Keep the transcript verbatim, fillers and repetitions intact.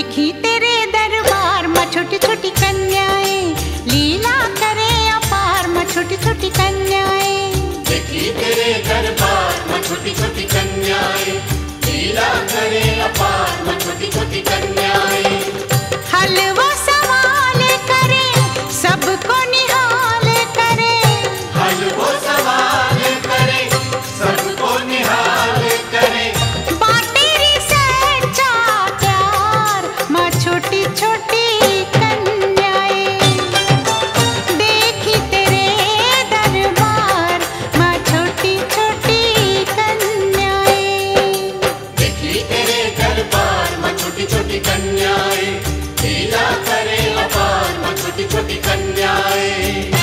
देखी तेरे दरबार में छोटी छोटी कन्याएं, लीला करे अपार में छोटी छोटी कन्याएं। देखी तेरे दरबार में छोटी छोटी कन्याएं, लीला करे अपार में छोटी छोटी कन्याएं। हलवा सवाल करे सबको निहाल करे, हलवा सवाल करे सबको निहाल करे। बातेरी सच्चा प्यार माँ छोटी छोटी कन्याएं। देखी तेरे दरबार माँ छोटी छोटी कन्याएं। देखी तेरे दरबार में छोटी छोटी कन्याएं, लीला करे अपार में छोटी छोटी कन्याएं।